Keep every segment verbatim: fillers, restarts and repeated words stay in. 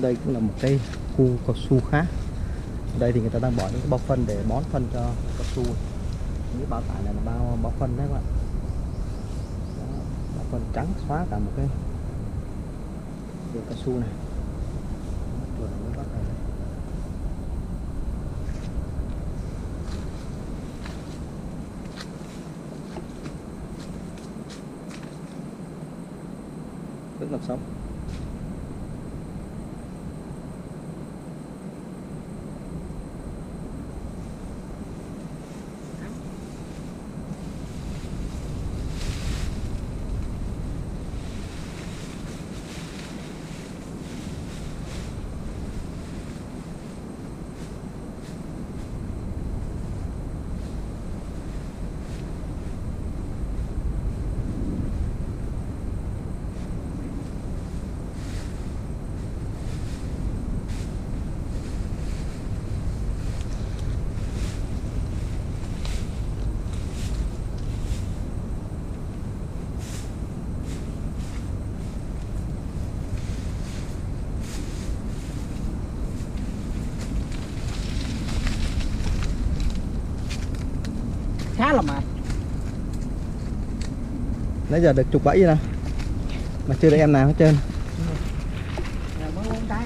Đây cũng là một cái khu cao su khác. Ở đây thì người ta đang bỏ những cái bao phân để bón phân cho cao su. Những cái bao tải này là bao bao phân đấy các bạn. Đó, bao phân trắng xóa cả một cái vườn cao su này. Vườn mới bắt này. Vẫn còn sống. Khá là mệt. Nãy giờ được chục bẫy rồi nè, mà chưa được em nào hết trơn. Rồi mới bốn cái.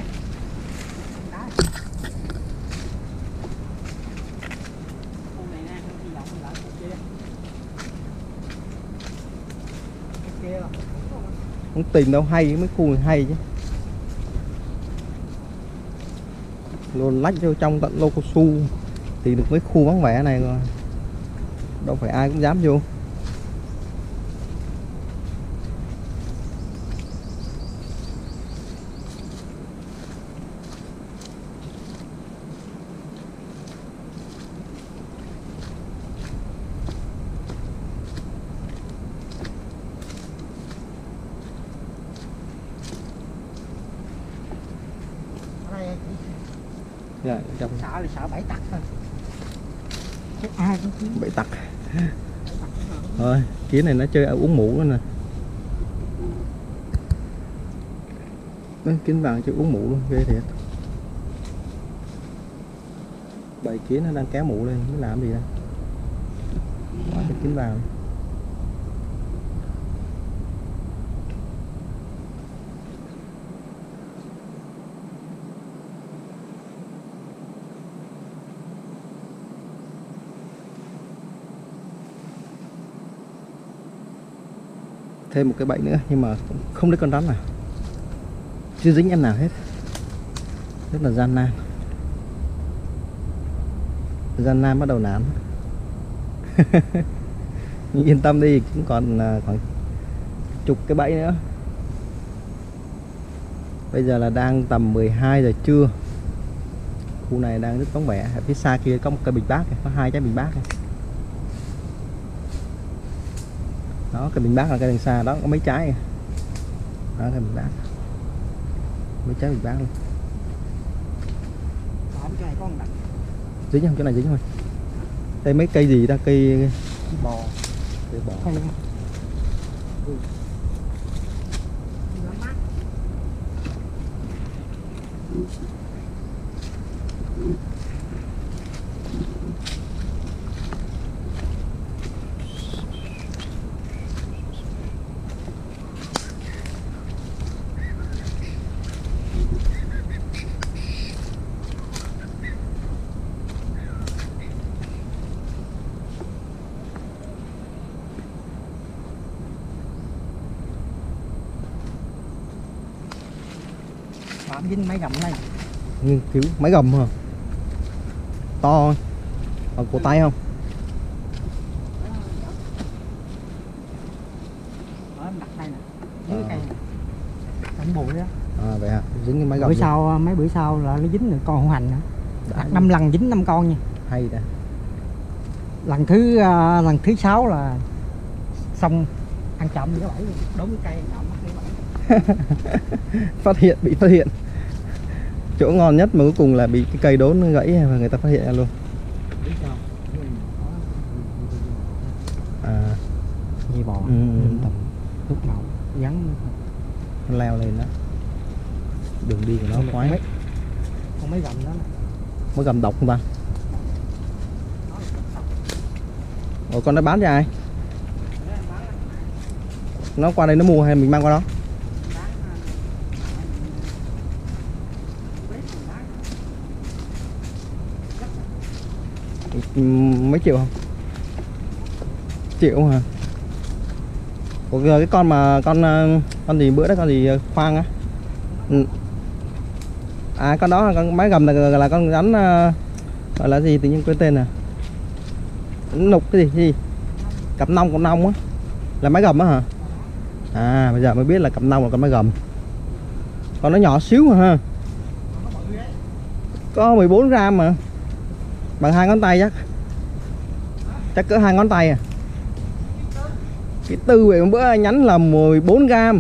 Không tìm đâu hay, mấy khu này hay chứ. Luôn lách vô trong tận lô cao su thì được mấy khu vắng vẻ này rồi. Đâu phải ai cũng dám vô. Dạ, trong Sợ là sợ bẫy tặc thôi. Chứ ai cũng kiếm bẫy tặc. Thôi, kiến này nó chơi uống mũ nữa nè. Đấy, kiến vàng chơi uống mũ luôn, ghê thiệt. Bầy kiến nó đang kéo mũ lên, nó làm gì đây? Quá cái kiến vàng. Thêm một cái bẫy nữa nhưng mà cũng không thấy con rắn nào, chưa dính em nào hết, rất là gian nan. Gian nan bắt đầu nản. Nhưng yên tâm đi, cũng còn khoảng chục cái bẫy nữa. Bây giờ là đang tầm mười hai giờ trưa. Khu này đang rất vắng vẻ. Ở phía xa kia có một cây bình bát, có hai trái bình bát này. Đó, cái bình bát là cái đằng xa đó có mấy trái. Đó, cái bình bát, mấy trái bình bát luôn. Dính không? Chỗ này dính thôi. Đây mấy cây gì ta? Cây bò. Cây bò. Cây. Ừ. Bám dính máy gầm này. Ừ, kiểu máy gầm hả? To bằng cổ tay không? Ở đặt đây nè, dưới cây nè, cảnh bụi đó. À vậy hả? Dính cái máy gầm. Bữa sau mấy bữa sau là nó dính được con hổ hành nữa. Đặt năm lần dính năm con nha. Hay đó. Lần thứ uh, lần thứ sáu là xong ăn trộm cái bẫy, đốn cái cây ăn trộm mất cái bẫy. Phát hiện, bị phát hiện. Chỗ ngon nhất mà cuối cùng là bị cái cây đốn nó gãy và người ta phát hiện ra luôn. À, dây bò. Ừ. Tầm lúc nào gắn leo lên đó. đường đi của nó khoái. Mấy, con mấy gầm đó nè. Mới gầm độc không ta? Ủa con nó bán cho ai? Nó qua đây nó mua hay mình mang qua đó? Mấy triệu không? Triệu hả? Ủa cái con mà con con gì bữa đó con gì khoang á? Ừ. À con đó là con máy gầm là là con rắn gọi là gì tự nhiên quên tên nè. Nục cái gì cái gì? Cặp nông con nông á. Là máy gầm á hả? À bây giờ mới biết là cặp nông là con máy gầm. Con nó nhỏ xíu mà ha. Có mười bốn gram mà. Bằng hai ngón tay chắc. Chắc cỡ hai ngón tay à. Cái tư vậy bữa anh nhắn là mười bốn gram.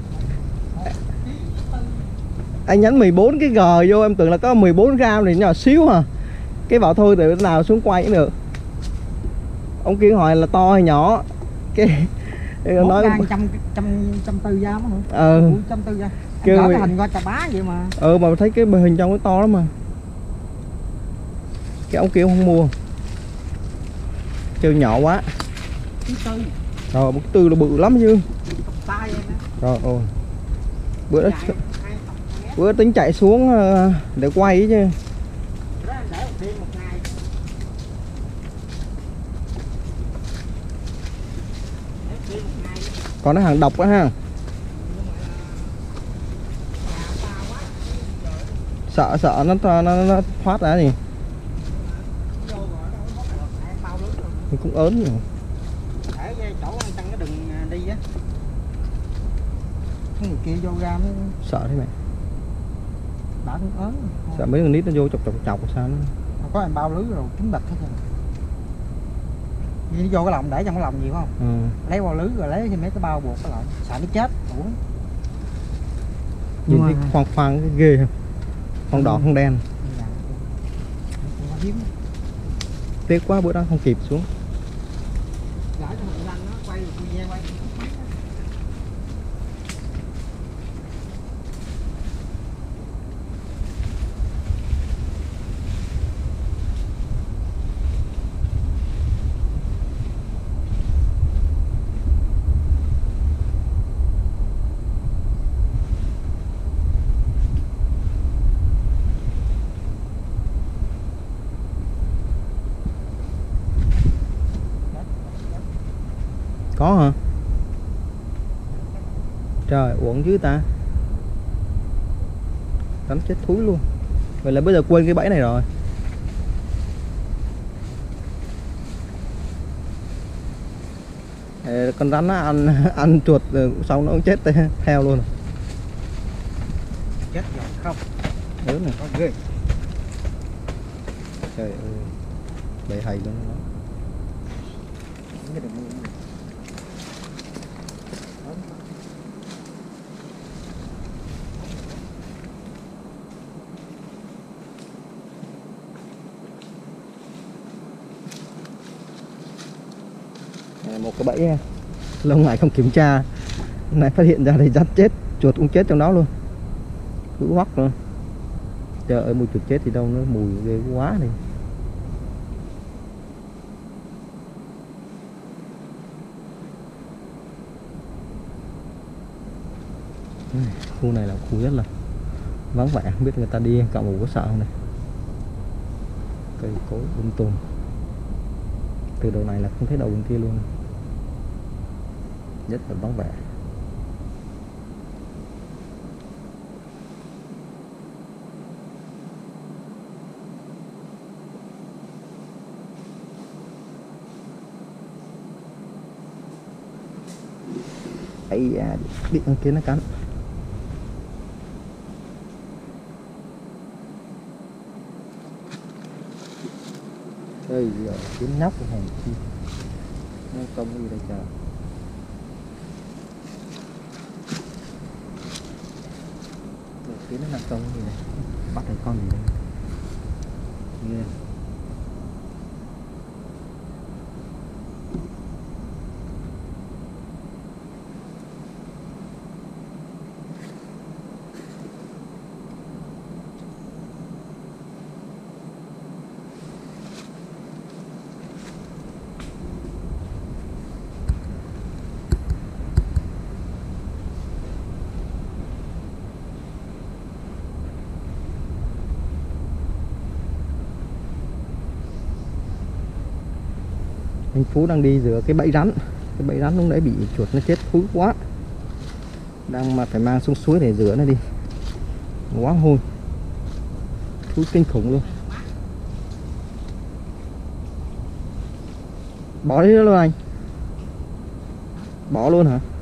Anh nhắn mười bốn cái G vô em tưởng là có mười bốn gram thì nhỏ xíu à. Cái bảo thôi từ nào xuống quay cũng được. Ông kia hỏi là to hay nhỏ. Cái nói trăm trăm trăm tư gram hả? Ờ. Trăm tư gram. Kêu cái hình coi chà bá vậy mà. Ừ mà thấy cái hình trong nó to lắm mà. Cái ông kia không mua. Kêu nhỏ quá. Tư. Rồi một tư là bự lắm chứ. Tay em rồi ôi. Bữa đó bữa tính chạy xuống để quay ấy chứ. Còn nó hàng độc á ha. Sợ sợ nó nó, nó thoát ra gì. Thì cũng ớn rồi. Ở chỗ chân cái đừng đi á. Cái người kia vô ra nó sợ thế mày. đã cũng ớn. Sợ mấy con nít nó vô chọc chọc chọc sao nó. Có em bao lưới rồi kín bịch hết rồi. Đi vô cái lồng để trong cái lồng gì phải không? Ừ. Lấy bao lưới rồi lấy thêm mấy cái bao buộc cái lồng, sợ nó chết. Ủa. Nhìn thấy khoang khoang cái ghê không? Không đỏ không đen. Tiếc quá bữa đó không kịp xuống. Có hả? Trời uổng chứ ta. Đánh chết thúi luôn. Vậy là bây giờ quên cái bẫy này rồi. Ê, con rắn nó ăn ăn chuột xong nó cũng chết theo luôn. Chết rồi không? Lớn này. Con ghê. Trời ơi. Bầy hầy luôn đó. Một cái bẫy lâu ngày không kiểm tra này phát hiện ra thì dắt chết, chuột cũng chết trong đó luôn, cứ hoắc luôn. Trời ơi mùi chuột chết thì đâu, nó mùi ghê quá này. Khu này là khu rất là vắng vẻ, không biết người ta đi cạo mù có sợ không này. Cây cối lung tung, từ đầu này là không thấy đầu bên kia luôn, rất là vắng vẻ. Ây da, bị con kiến nó cắn. Ây giờ kiến nhóc của hèn chi nó công gì đây trời. Kiến nó làm công gì này, bắt thấy con gì đây ghê. Anh Phú đang đi giữa cái bẫy rắn. Cái bẫy rắn lúc nãy bị chuột nó chết thúi quá. Đang mà phải mang xuống suối để rửa nó đi. Quá hôi. Thúi kinh khủng luôn. Bỏ đi đó luôn anh. Bỏ luôn hả?